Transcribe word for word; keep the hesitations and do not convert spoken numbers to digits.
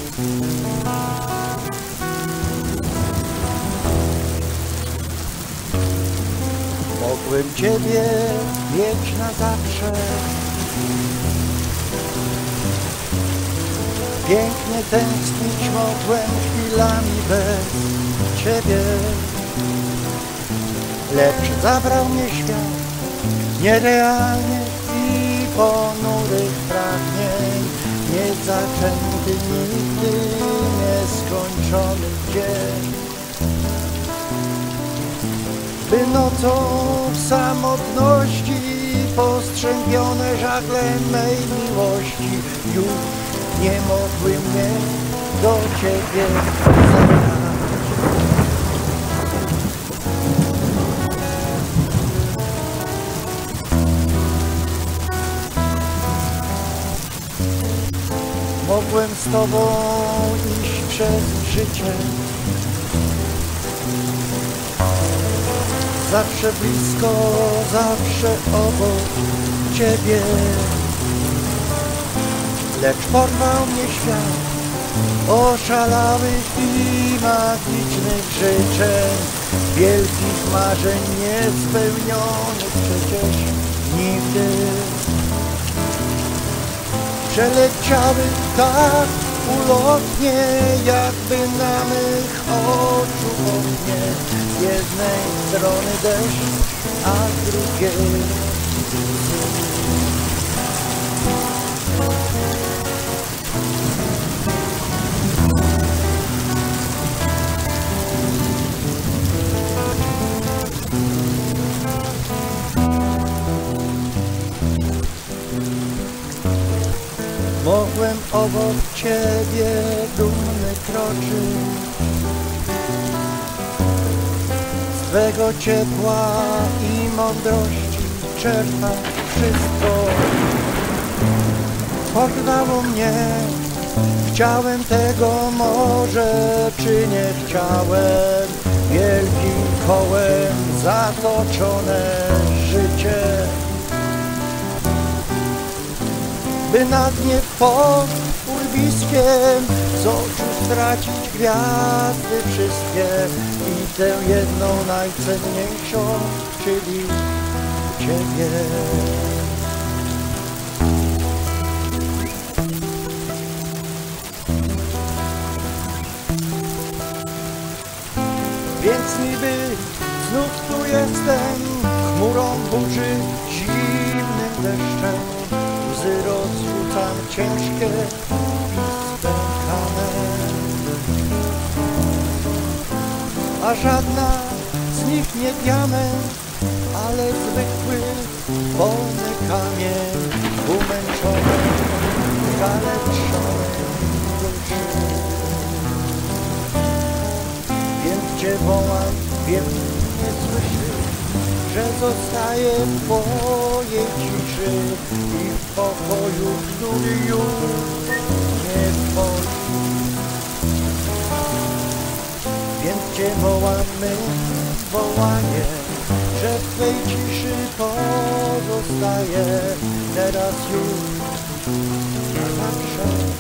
Mogłem Ciebie mieć na zawsze. Pięknie tęsknić mogłem chwilami bez Ciebie. Lecz zabrał mnie świat nierealnie i ponurych pragnień, niezaczęty nigdy nieskończony dzień. By nocą w samotności postrzępione żagle mej miłości już nie mogły mnie do Ciebie zabrać. Mogłem z Tobą iść przez życie, zawsze blisko, zawsze obok Ciebie. Lecz porwał mnie świat oszalałych i magicznych życzeń, wielkich marzeń niespełnionych przecież nigdy. Przeleciały tak ulotnie, jakby na mych oczu oknie, z jednej strony deszcz, a z drugiej mogłem obok Ciebie dumny kroczyć, z Twego ciepła i mądrości czerpać wszystko. Porwało mnie, chciałem tego może, czy nie chciałem, wielkim kołem zatoczone życie. By na dnie pod urwiskiem z oczu stracić gwiazdy wszystkie i tę jedną najcenniejszą, czyli Ciebie. Więc niby znów tu jestem, chmurą burzy, zimnym deszczem, łzy rozrzucam ciężkie i spękane, a żadna z nich nie diament, ale zwykły, wolny kamień, umęczony, zaleczony duszy. Więc Cię wołam, wiem, nie słyszysz, że zostaję w Twojej ciszy i w pokoju, który już nie Twój. Więc Cię wołamy, wołanie, że w Twej ciszy pozostaję teraz już na zawsze.